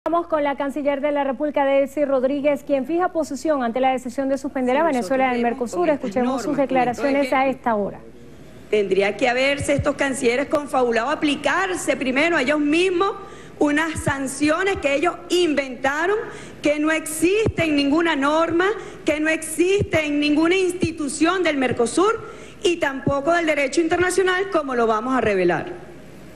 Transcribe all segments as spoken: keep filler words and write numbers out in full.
Vamos con la canciller de la República, Delcy Rodríguez, quien fija posición ante la decisión de suspender a Venezuela del Mercosur. Escuchemos sus declaraciones a esta hora. Tendría que haberse estos cancilleres confabulados, aplicarse primero a ellos mismos unas sanciones que ellos inventaron, que no existe en ninguna norma, que no existe en ninguna institución del Mercosur y tampoco del derecho internacional, como lo vamos a revelar.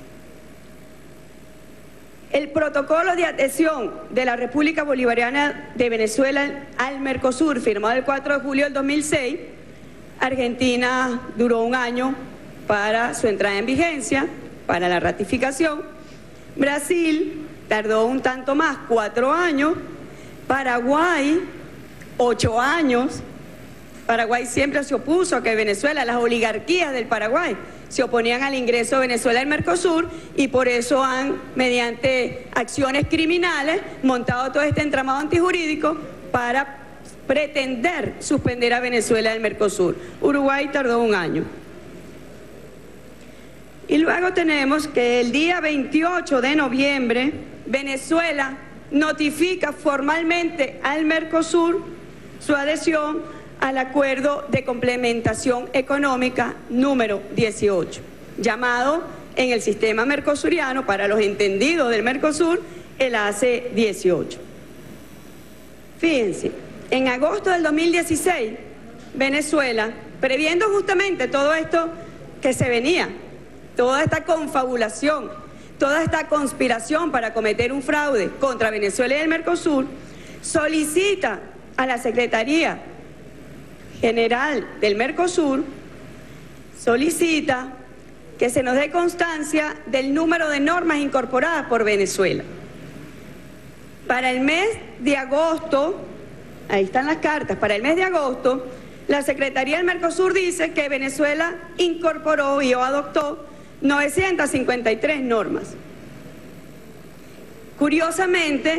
El protocolo de adhesión de la República Bolivariana de Venezuela al Mercosur, firmado el cuatro de julio del dos mil seis, Argentina duró un año para su entrada en vigencia, para la ratificación. Brasil tardó un tanto más, cuatro años. Paraguay, ocho años. Paraguay siempre se opuso a que Venezuela, las oligarquías del Paraguay, se oponían al ingreso de Venezuela al Mercosur y por eso han, mediante acciones criminales, montado todo este entramado antijurídico para pretender suspender a Venezuela del Mercosur. Uruguay tardó un año. Y luego tenemos que el día veintiocho de noviembre, Venezuela notifica formalmente al Mercosur su adhesión al Acuerdo de Complementación Económica número dieciocho, llamado en el sistema mercosuriano, para los entendidos del Mercosur, el A C E dieciocho. Fíjense, en agosto del dos mil dieciséis, Venezuela, previendo justamente todo esto que se venía, toda esta confabulación, toda esta conspiración para cometer un fraude contra Venezuela y el Mercosur, solicita a la Secretaría General del Mercosur, solicita que se nos dé constancia del número de normas incorporadas por Venezuela. Para el mes de agosto, ahí están las cartas, para el mes de agosto, la Secretaría del Mercosur dice que Venezuela incorporó y o adoptó novecientas cincuenta y tres normas. Curiosamente,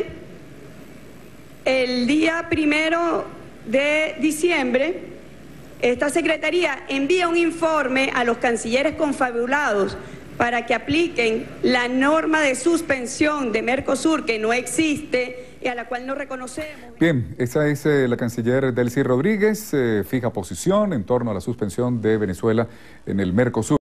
el día primero de diciembre, esta Secretaría envía un informe a los cancilleres confabulados para que apliquen la norma de suspensión de Mercosur, que no existe y a la cual no reconocemos. Bien, esa es eh, la canciller Delcy Rodríguez, eh, fija posición en torno a la suspensión de Venezuela en el Mercosur.